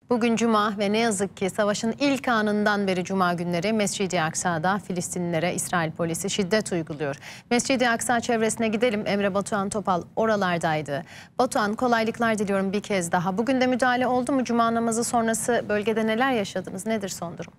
Bugün Cuma ve ne yazık ki savaşın ilk anından beri Cuma günleri Mescid-i Aksa'da Filistinlilere İsrail polisi şiddet uyguluyor. Mescid-i Aksa çevresine gidelim. Emre Batuhan Topal oralardaydı. Batuhan, kolaylıklar diliyorum bir kez daha. Bugün de müdahale oldu mu? Cuma namazı sonrası bölgede neler yaşadınız? Nedir son durum?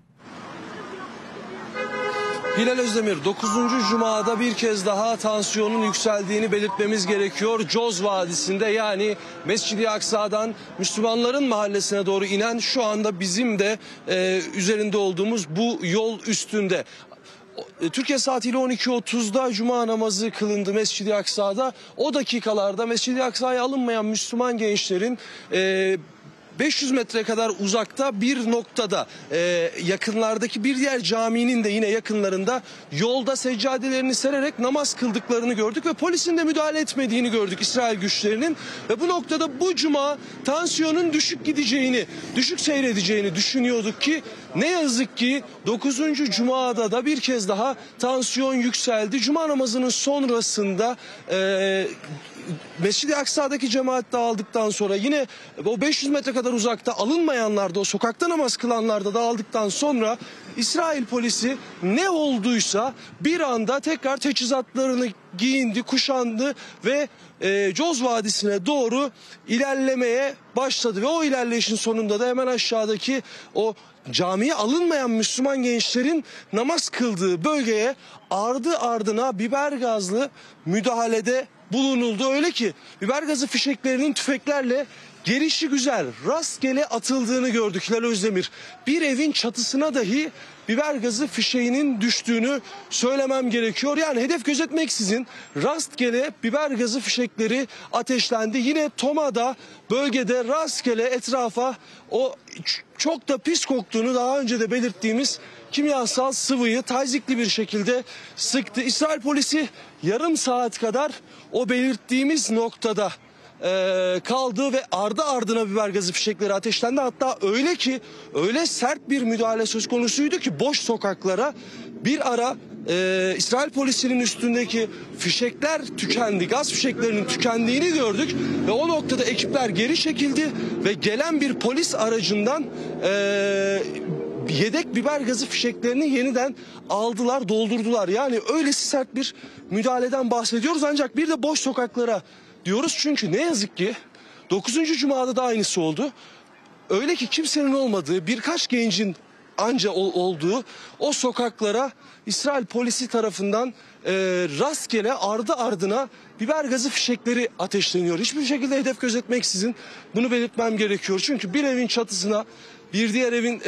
Hilal Özdemir, 9. Cuma'da bir kez daha tansiyonun yükseldiğini belirtmemiz gerekiyor. Coz Vadisi'nde, yani Mescid-i Aksa'dan Müslümanların mahallesine doğru inen, şu anda bizim de üzerinde olduğumuz bu yol üstünde. Türkiye saatiyle 12.30'da Cuma namazı kılındı Mescid-i Aksa'da. O dakikalarda Mescid-i Aksa'ya alınmayan Müslüman gençlerin 500 metre kadar uzakta bir noktada, yakınlardaki bir diğer caminin de yine yakınlarında yolda seccadelerini sererek namaz kıldıklarını gördük ve polisin de müdahale etmediğini gördük, İsrail güçlerinin. Ve bu noktada bu cuma tansiyonun düşük gideceğini, düşük seyredeceğini düşünüyorduk ki ne yazık ki 9. Cuma'da da bir kez daha tansiyon yükseldi. Cuma namazının sonrasında Mescid-i Aksa'daki cemaat dağıldıktan sonra yine o 500 metre kadar uzakta alınmayanlar da, o sokakta namaz kılanlar da dağıldıktan sonra İsrail polisi ne olduysa bir anda tekrar teçhizatlarını giyindi, kuşandı ve Coz Vadisi'ne doğru ilerlemeye başladı. Ve o ilerleyişin sonunda da hemen aşağıdaki o camiye alınmayan Müslüman gençlerin namaz kıldığı bölgeye ardı ardına biber gazlı müdahalede bulunuldu. Öyle ki biber gazı fişeklerinin tüfeklerle gelişigüzel rastgele atıldığını gördük Hilal Özdemir. Bir evin çatısına dahi biber gazı fişeğinin düştüğünü söylemem gerekiyor. Yani hedef gözetmeksizin rastgele biber gazı fişekleri ateşlendi. Yine Toma'da bölgede rastgele etrafa o çok da pis koktuğunu daha önce de belirttiğimiz kimyasal sıvıyı tazikli bir şekilde sıktı. İsrail polisi yarım saat kadar o belirttiğimiz noktada kaldı ve ardı ardına biber gazı fişekleri ateşlendi. Hatta öyle ki öyle sert bir müdahale söz konusuydu ki boş sokaklara bir ara İsrail polisinin üstündeki fişekler tükendi. Gaz fişeklerinin tükendiğini gördük ve o noktada ekipler geri çekildi ve gelen bir polis aracından yedek biber gazı fişeklerini yeniden aldılar, doldurdular. Yani öylesi sert bir müdahaleden bahsediyoruz, ancak bir de boş sokaklara diyoruz çünkü ne yazık ki 9. Cuma'da da aynısı oldu. Öyle ki kimsenin olmadığı, birkaç gencin anca olduğu o sokaklara İsrail polisi tarafından rastgele ardı ardına biber gazı fişekleri ateşleniyor. Hiçbir şekilde hedef gözetmeksizin, bunu belirtmem gerekiyor. Çünkü bir evin çatısına, bir diğer evin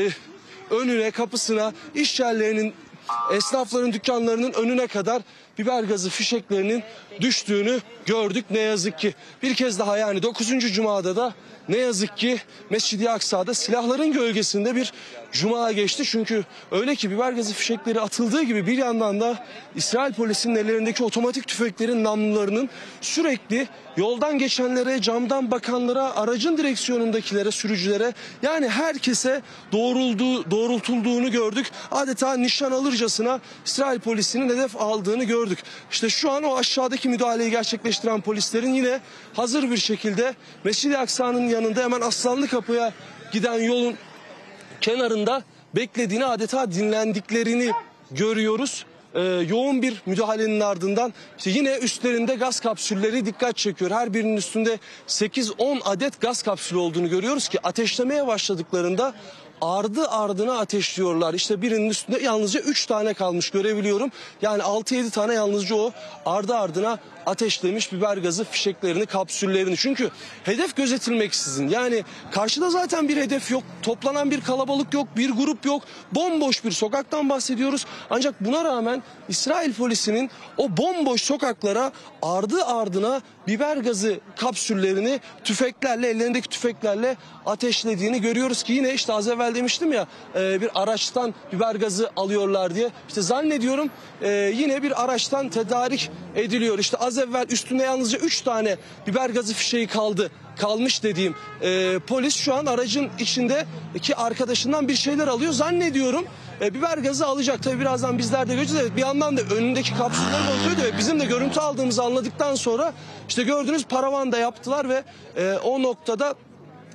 önüne, kapısına, iş yerlerinin, esnafların dükkanlarının önüne kadar biber gazı fişeklerinin düştüğünü gördük ne yazık ki. Bir kez daha, yani 9. Cuma'da da ne yazık ki Mescid-i Aksa'da silahların gölgesinde bir cuma geçti. Çünkü öyle ki biber gazı fişekleri atıldığı gibi bir yandan da İsrail polisinin ellerindeki otomatik tüfeklerin namlularının sürekli yoldan geçenlere, camdan bakanlara, aracın direksiyonundakilere, sürücülere, yani herkese doğrultulduğunu gördük. Adeta nişan alırcasına İsrail polisinin hedef aldığını gördük. İşte şu an o aşağıdaki müdahaleyi gerçekleştiren polislerin yine hazır bir şekilde Mescid-i Aksa'nın yanında hemen Aslanlı Kapı'ya giden yolun kenarında beklediğini, adeta dinlendiklerini görüyoruz. Yoğun bir müdahalenin ardından işte yine üstlerinde gaz kapsülleri dikkat çekiyor. Her birinin üstünde 8-10 adet gaz kapsülü olduğunu görüyoruz ki ateşlemeye başladıklarında ardı ardına ateşliyorlar. İşte birinin üstünde yalnızca 3 tane kalmış görebiliyorum. Yani 6-7 tane yalnızca o ardı ardına ateşlemiş biber gazı fişeklerini, kapsüllerini. Çünkü hedef gözetilmeksizin, yani karşıda zaten bir hedef yok, toplanan bir kalabalık yok, bir grup yok, bomboş bir sokaktan bahsediyoruz. Ancak buna rağmen İsrail polisinin o bomboş sokaklara ardı ardına biber gazı kapsüllerini tüfeklerle, ellerindeki tüfeklerle ateşlediğini görüyoruz ki yine işte az evvel demiştim ya, bir araçtan biber gazı alıyorlar diye. İşte zannediyorum yine bir araçtan tedarik ediliyor. İşte az evvel üstünde yalnızca 3 tane biber gazı fişeği kalmış dediğim polis şu an aracın içindeki arkadaşından bir şeyler alıyor. Zannediyorum biber gazı alacak. Tabii birazdan bizler de göreceğiz. Evet, bir yandan da önündeki kapsülleri bakıyordu ve bizim de görüntü aldığımızı anladıktan sonra işte gördüğünüz paravan da yaptılar ve o noktada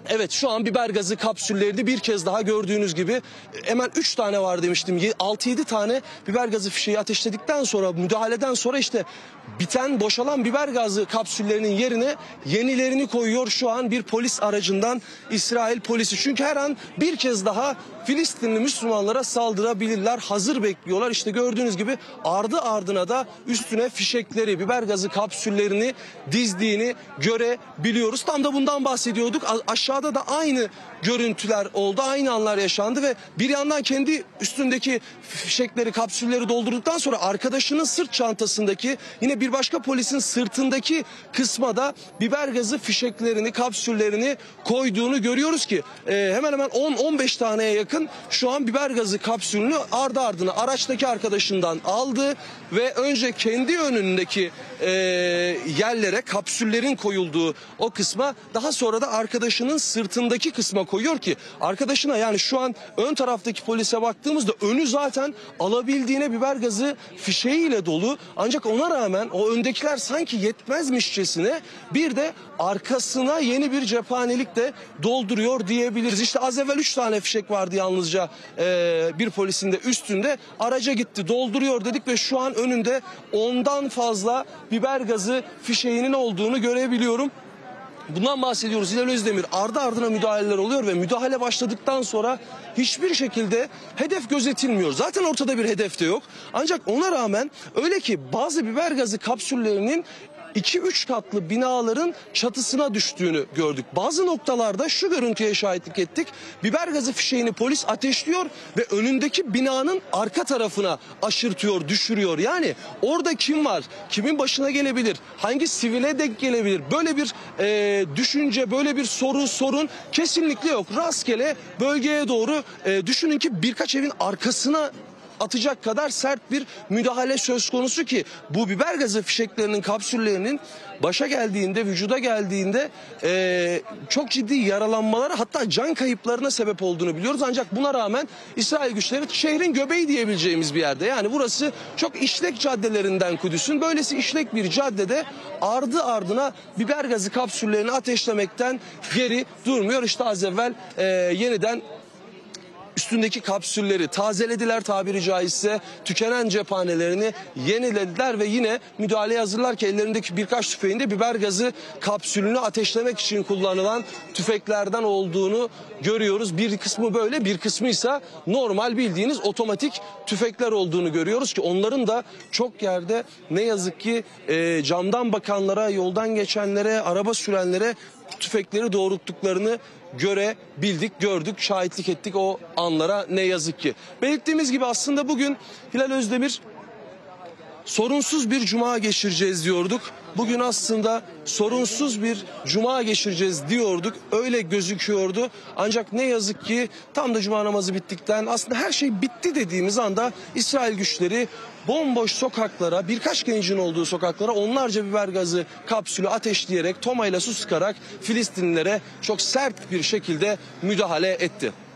Evet, şu an biber gazı kapsüllerini bir kez daha gördüğünüz gibi hemen 3 tane var demiştim. 6-7 tane biber gazı fişeği ateşledikten sonra, müdahaleden sonra işte boşalan biber gazı kapsüllerinin yerine yenilerini koyuyor şu an bir polis aracından İsrail polisi. Çünkü her an bir kez daha Filistinli Müslümanlara saldırabilirler. Hazır bekliyorlar. İşte gördüğünüz gibi ardı ardına da üstüne fişekleri, biber gazı kapsüllerini dizdiğini görebiliyoruz. Tam da bundan bahsediyorduk. Aşağıda da aynı görüntüler oldu. Aynı anlar yaşandı ve bir yandan kendi üstündeki fişekleri, kapsülleri doldurduktan sonra arkadaşının sırt çantasındaki, yine bir başka polisin sırtındaki kısma da biber gazı fişeklerini, kapsüllerini koyduğunu görüyoruz ki hemen hemen 10-15 taneye yakın şu an biber gazı kapsülünü ardı ardına araçtaki arkadaşından aldı ve önce kendi önündeki yerlere, kapsüllerin koyulduğu o kısma, daha sonra da arkadaşının sırtındaki kısma koyuyor ki arkadaşına, yani şu an ön taraftaki polise baktığımızda önü zaten alabildiğine biber gazı fişeğiyle dolu, ancak ona rağmen o öndekiler sanki yetmezmişçesine bir de arkasına yeni bir cephanelik de dolduruyor diyebiliriz. İşte az evvel 3 tane fişek vardı yalnızca bir polisin de üstünde, araca gitti dolduruyor dedik ve şu an önünde 10'dan fazla biber gazı fişeğinin olduğunu görebiliyorum. Bundan bahsediyoruz. Hilal Özdemir, ardı ardına müdahaleler oluyor ve müdahale başladıktan sonra hiçbir şekilde hedef gözetilmiyor. Zaten ortada bir hedef de yok. Ancak ona rağmen öyle ki bazı biber gazı kapsüllerinin 2-3 katlı binaların çatısına düştüğünü gördük. Bazı noktalarda şu görüntüye şahitlik ettik. Biber gazı fişeğini polis ateşliyor ve önündeki binanın arka tarafına aşırtıyor, düşürüyor. Yani orada kim var? Kimin başına gelebilir? Hangi sivile denk gelebilir? Böyle bir düşünce, böyle bir sorun kesinlikle yok. Rastgele bölgeye doğru düşünün ki birkaç evin arkasına atacak kadar sert bir müdahale söz konusu ki bu biber gazı fişeklerinin, kapsüllerinin başa geldiğinde, vücuda geldiğinde çok ciddi yaralanmalara, hatta can kayıplarına sebep olduğunu biliyoruz. Ancak buna rağmen İsrail güçleri şehrin göbeği diyebileceğimiz bir yerde, yani burası çok işlek caddelerinden Kudüs'ün, böylesi işlek bir caddede ardı ardına biber gazı kapsüllerini ateşlemekten geri durmuyor. İşte az evvel yeniden üstündeki kapsülleri tazelediler, tabiri caizse tükenen cephanelerini yenilediler ve yine müdahaleye hazırlar ki ellerindeki birkaç tüfeğinde biber gazı kapsülünü ateşlemek için kullanılan tüfeklerden olduğunu görüyoruz. Bir kısmı böyle, bir kısmı ise normal bildiğiniz otomatik tüfekler olduğunu görüyoruz ki onların da çok yerde ne yazık ki camdan bakanlara, yoldan geçenlere, araba sürenlere tüfekleri doğrulttuklarını görebildik, gördük, şahitlik ettik o anlara ne yazık ki. Belirttiğimiz gibi aslında bugün Hilal Özdemir sorunsuz bir cuma geçireceğiz diyorduk. Bugün aslında sorunsuz bir cuma geçireceğiz diyorduk. Öyle gözüküyordu. Ancak ne yazık ki tam da cuma namazı bittikten, aslında her şey bitti dediğimiz anda İsrail güçleri bomboş sokaklara, birkaç gencin olduğu sokaklara onlarca biber gazı kapsülü ateşleyerek, tomayla su sıkarak Filistinlilere çok sert bir şekilde müdahale etti.